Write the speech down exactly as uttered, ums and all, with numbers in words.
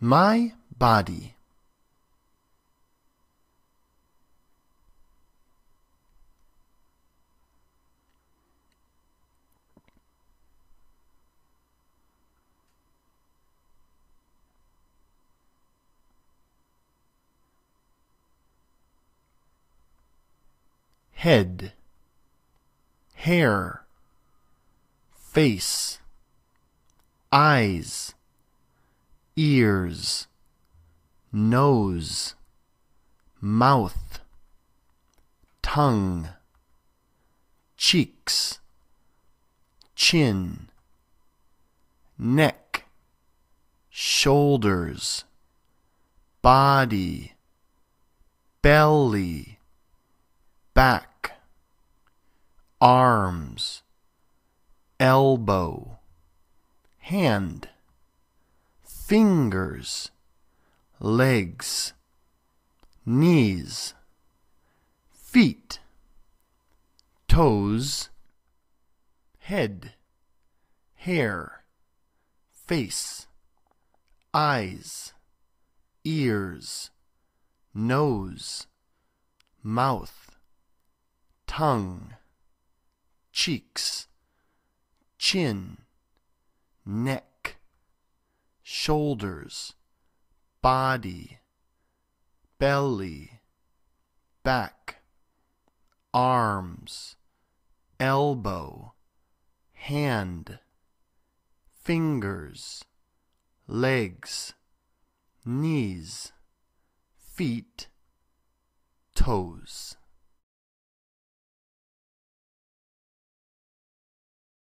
My body. Head, hair, face, eyes, ears, nose, mouth, tongue, cheeks, chin, neck, shoulders, body, belly, back, arms, elbow, hand, fingers, legs, knees, feet, toes, head, hair, face, eyes, ears, nose, mouth, tongue, cheeks, chin, neck, shoulders, body, belly, back, arms, elbow, hand, fingers, legs, knees, feet, toes.